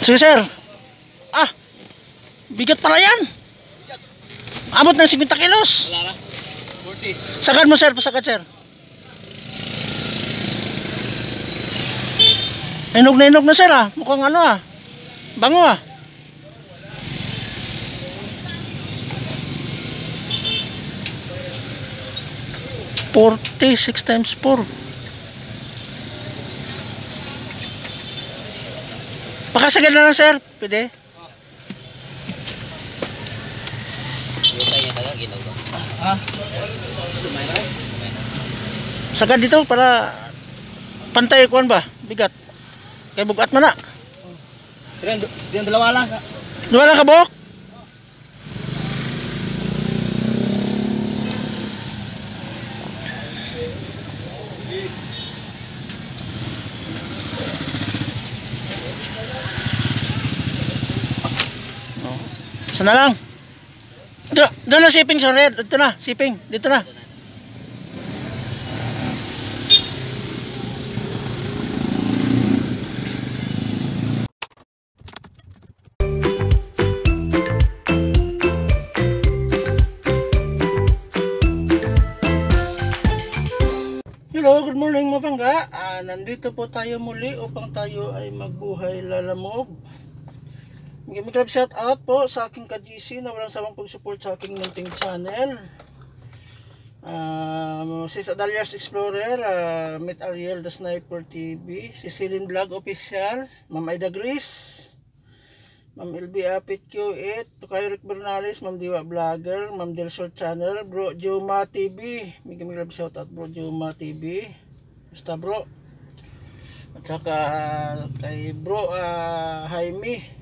Sige sir. Ah, bigat pala yan. Abot ng 50 kilos. Wala na. 40. Sagad mo sir, pasagad sir. Inog na sir ah. Mukhang ano ah. Bango ah. $46 times 4. Pakasagad na lang sir. Pwede. Sagad dito para pantay kuan ba? Bigat. Kay bugat man na. Diyan dalawa lang. Dua lang kabok. Sana lang. Doon na shipping sa red. Dito na, shipping. Dito na. Hello, good morning Mapangga. Nandito po tayo muli upang tayo ay magbuhay lalamog. Mag-grab shout out po sa aking ka-GC na walang sawang pag-support sa aking munting channel. Si Adalias Explorer, Meet Ariel The Sniper TV, si Celine Vlog Official, Ma'am Aida Gris, Ma'am LB Apat Q8, Tukay Rick Bernales, Ma'am Diwa Vlogger, Ma'am Del Sol Channel, Bro Juma TV, mag-grab shout out Bro Juma TV. Basta bro. At saka kay Bro Jaime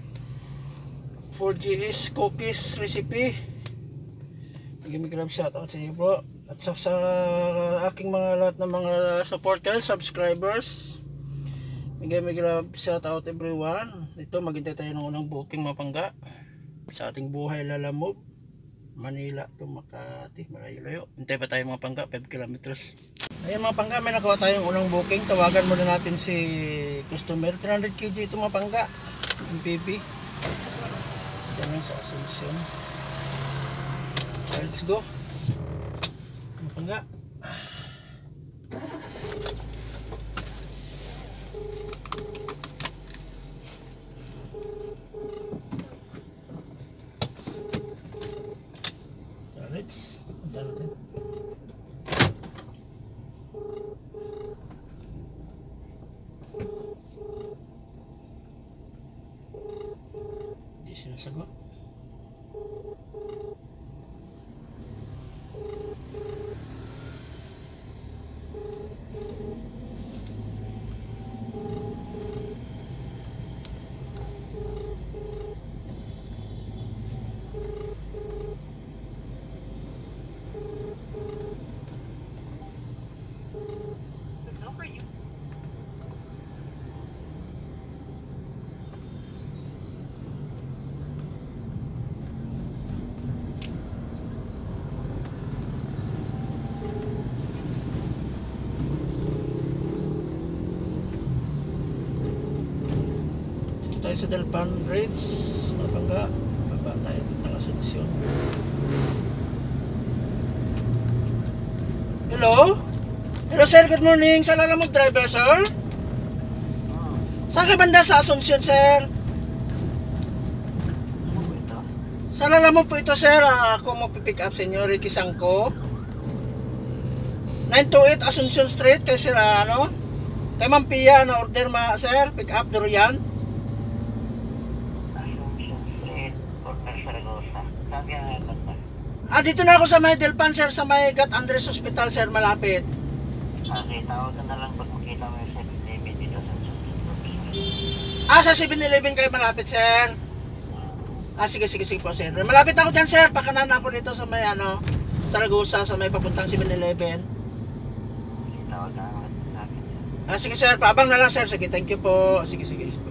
4GS Cookies Recipe. Mag-grab shout out sa iyo bro. At sa aking mga lahat ng mga supporters, subscribers, mag-grab shout out everyone. Ito maghintay tayo ng unang booking Mapangga sa ating buhay lalamog, Manila to Makati, malayo-layo. Hintay pa tayo Mapangga, 5 kilometers. Ayun Mapangga, may nakuha tayong unang booking. Tawagan muna natin si customer. 300 kg ito Mapangga, MPP. Yan sa Asuncion. Let's go Mapangga. Let's punta natin. Hindi sinasagot. Tayo sa Delpan Bridge Mapangga, baba tayo ng Asuncion. Hello sir, good morning. Saan lang mo driver sir? Saan ka banda sa Asuncion sir? Saan lang mo po ito sir? Ako mapipick up sa inyo, Ricky Sangko 928 Asuncion Street. Kay sir kay Ma'am Pia na order sir, pick up Dorian. Dito na ako sa may Delpan sir, sa may Gat Andres Hospital sir, malapit. Okay, tawag ka na lang pag makita mo yung 7-Eleven dito Sa sa 7-Eleven kayo malapit sir. Sige po sir. Malapit ako dyan sir, pakanan ako dito sa may Saragosa, sa may papuntang 7-Eleven. Tawag ka na. Sige sir, paabang na lang sir. Sige, thank you po. Sige.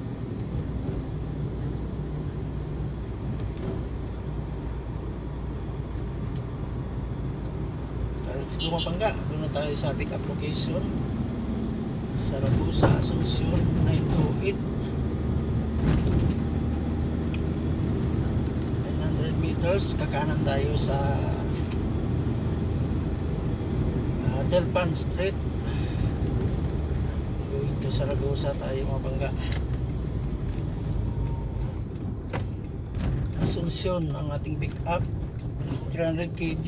Let's go Mapangga. Doon na tayo sa pick up location. Saragosa, Asuncion, 928. Tapos kakanan tayo sa Delpan Street. Going to Saragosa tayo mga bangga. Asunsyon ang ating pick up, 300 kg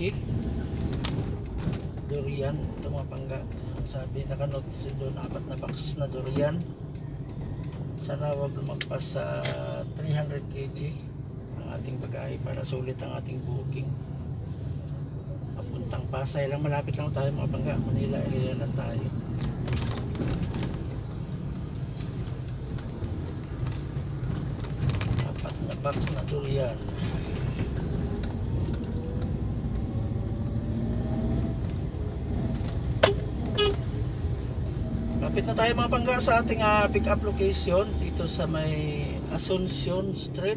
Dorian. Ito mga bangga, sabi nakanote doon, 4 na box na Dorian. Sana wag lumagpas sa 300 kg ang ating bagahe para sulit ang ating booking. Papuntang Pasay lang, malapit lang tayo mga bangga, Manila area lang tayo. Apat na box na Dorian. Lapit na tayo mga bangga sa ating pick up location dito sa may Asuncion Street,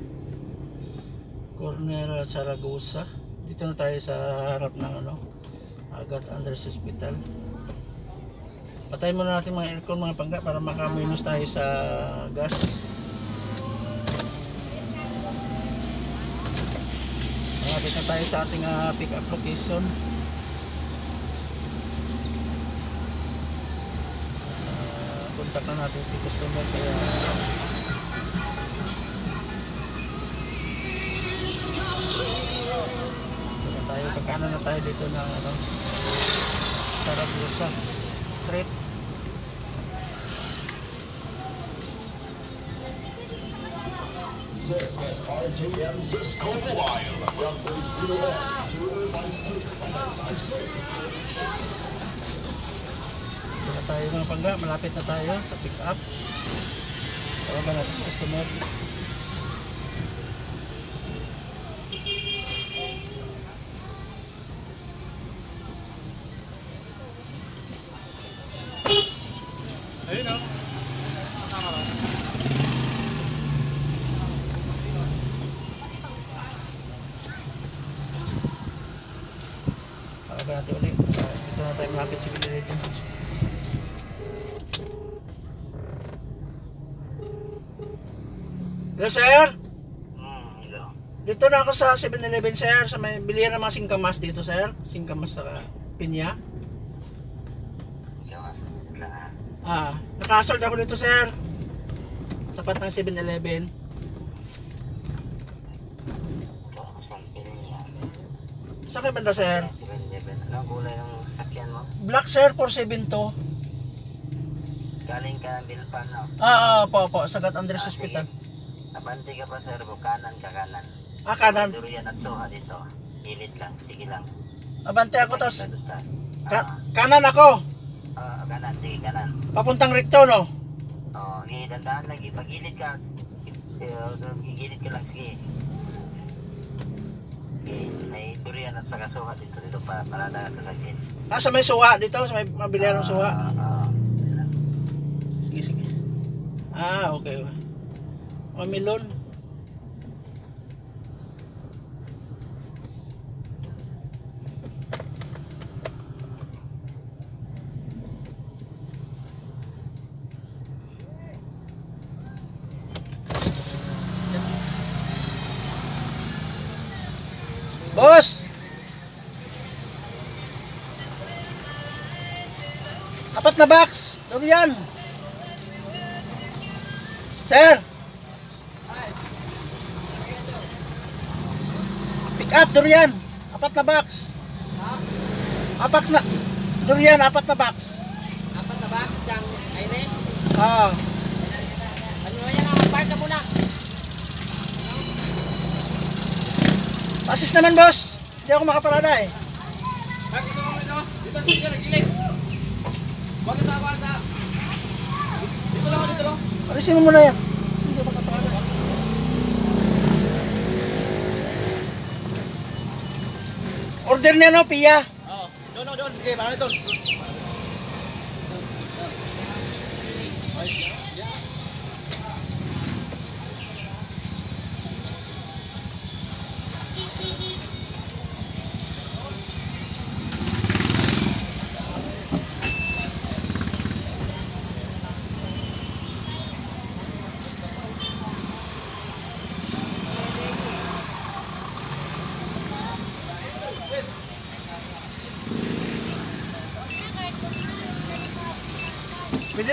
corner Saragosa. Dito na tayo sa harap ng Agat Andres Hospital. Patayin muna natin mga aircon mga bangga para makaminos tayo sa gas. Lapit na tayo sa ating pick up location. Kontak na natin si customer kaya tayo, kakanan na tayo dito ng Saragosa Street. This is RJM Cisco Mobile from the US to Urban Street. Dito tayo mga bangga, malapit na tayo sa pick up. Tawagan natin sa customer. Ayun o. Tawagan natin ulit. Dito na tayo malapit sa pinilito. Hello sir? Hello. Dito na ako sa 7-Eleven sir, sa may bilihan ng mga singkamas dito sir. Singkamas sa pinya. Nakasold ako dito sir. Tapat ng 7-Eleven. Saan kayo banda sir? Anong kulay ng sakyan mo? Black sir, 472. Galing ka ng Bilpan, no? Po, Sagat Andres Hospital. Abante ka pa sir, kanan ka kanan. Kanan. Durian at soha dito. Hilit lang, sige lang. Abante ako tos. Ah, Kanan ako. kanan, sige kanan. Papuntang rekto no? Oo, dandaan lagi. Pag hilit ka, gigilid ka lang, sige. May durian at saka soha dito pa, malala ka lagi. Sa may suha dito, sa may mabilihan ng suha. Sige. Okay. Mamilon. Boss! Apat na box! Dorian! Sir! Pick up Dorian! Apat na box! Apat na... Dorian, 4 na box! 4 na box kang Iris. Ano yan ang park na muna? Assist naman boss! Hindi ako makaparada eh. Park dito kami dito. Dito sa gilid. Wag sa awan sa. Dito lang. Alisin mo muna yan. Kasi hindi ako makaparada. Order niya no, Pia. Oo. Doon. Sige, parang doon.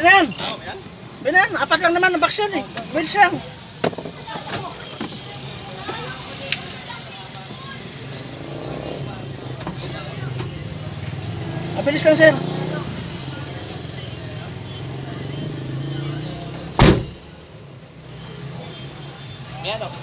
Binan! Oh, yan. Binan! Apat lang naman ang box yan eh. Wheels lang. Mabilis lang, sir. Yan o.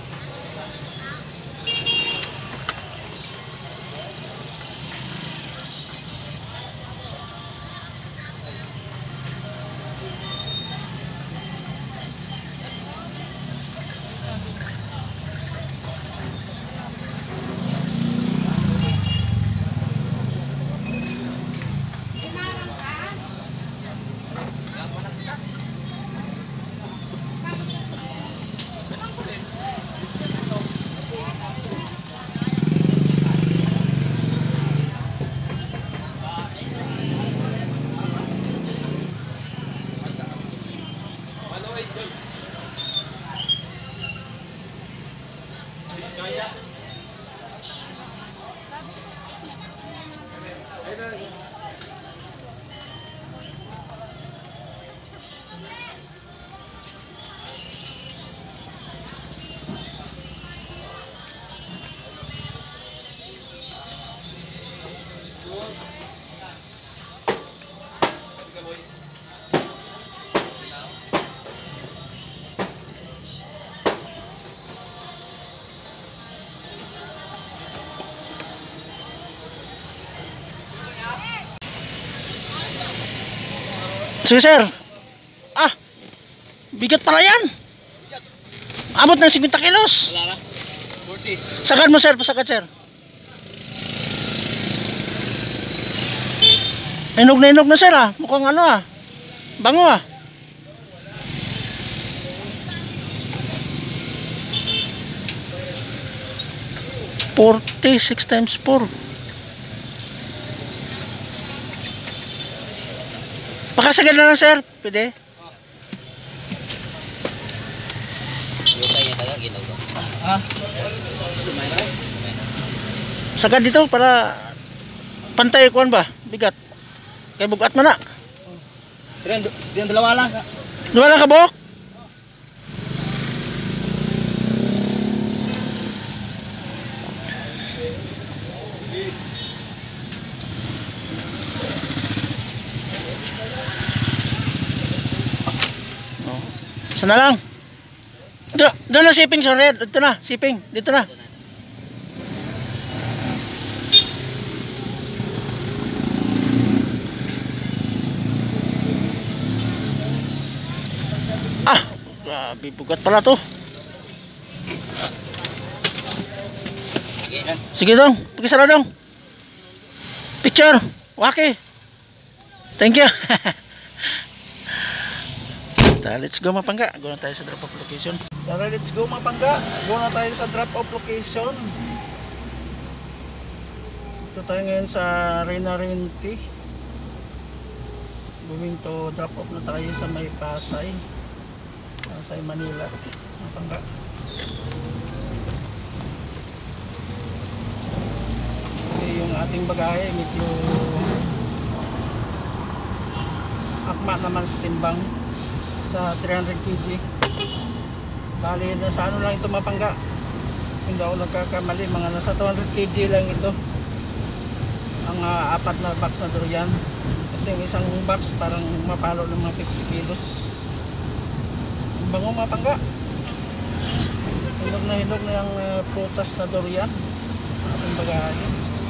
Sige, sir. Ah, bigat pala yan. Abot ng 50 kilos. Wala na. 40. Sagad mo, sir. Pasagad, sir. Hinog na sir ah. Mukhang ano ah. Bango ah. $46 times 4. Pakasagad na lang, sir. Pwede. Sagad dito para pantay kuan ba? Bigat. Kay bugat man na. Diyan dalawa lang. Dua lang ka buok. Sana lang. Doon na shipping sa red. Dito na, shipping. Dito na. Ah, grabe bugat pala to. Sige dong, pakisara dong. Picture. Waki. Thank you. Tara, let's go Mapangga. Go na tayo sa drop off location. Tara, let's go Mapangga. Go na tayo sa drop off location. Ito tayo ngayon sa Reyna Renti. Going to drop off na tayo sa may Pasay. Pasay, Manila. Mapangga. Okay, yung ating bagahe medyo akma naman sa timbang. Sa 300 kg. Bali, nasa ano lang ito Mapangga. Hindi ako nagkakamali, mga nasa 200 kg lang ito. Ang apat na box na Dorian. Kasi yung isang box parang mapalo ng mga 50 kilos. Ang bango Mapangga. Hinog na yung prutas na Dorian. Ating bagahe.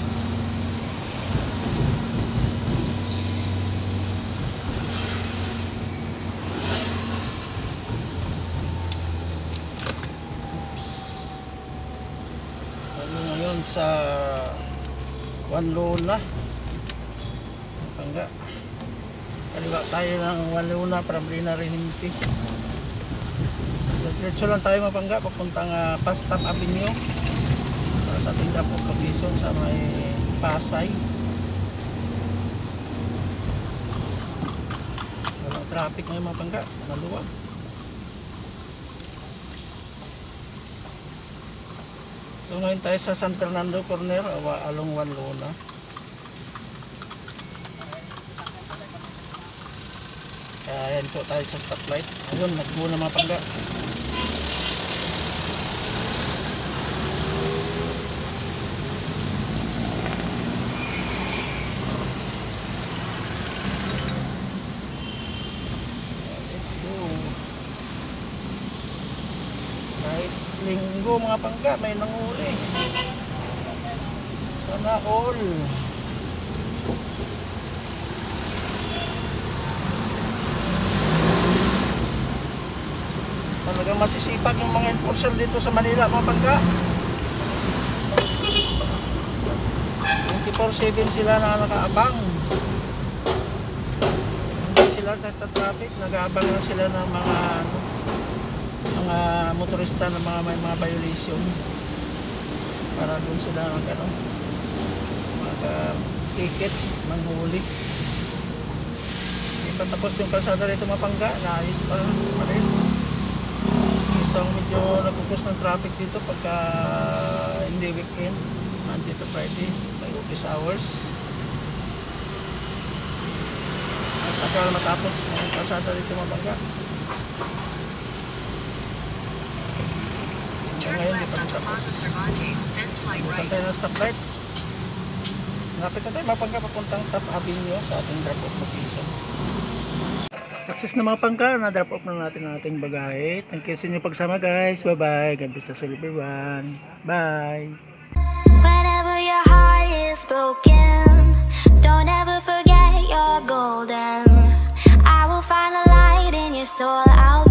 Sa Wanluna Mapangga. Kaliwa tayo ng Wanluna para Reyna Renti. Diretso lang tayo Mapangga papuntang Pastap Avenue para sa ating drop off location sa may Pasay. Walang traffic ngayon Mapangga, maluwag. So ngayon tayo sa San Fernando Corner, along Wanluna. Ayan po tayo sa stoplight. Ayun, nagbuo na mga pangga. Let's go. Kahit linggo mga pangga, may nanguli. Sana all. Talagang masisipag yung mga enforcer dito sa Manila mga pangga. 24/7 sila na nakaabang. Hindi sila nagtatraffic, nag-aabang lang sila ng mga motorista na may mga violation. Para doon sila mag-ticket, manhuli. Hindi pa tapos yung kalsada rito mga pangga, naayos pa rin. Ito ang medyo nagpupus ng traffic dito pagka hindi weekend, Monday to Friday, may office hours. At tagal matapos ang kalsada dito mga bangga. Ngayon di pa natapos. Punta tayo ng stoplight. Napit na tayo mga bangga papuntang Top Avenue sa ating drop-off location. Success na mga pangka, na-drop off na natin ang ating bagahe. Thank you sa inyong pagsama guys. Bye-bye. God bless us everyone. Bye. Whenever your heart is broken, don't ever forget you're golden. I will find a light in your soul. I'll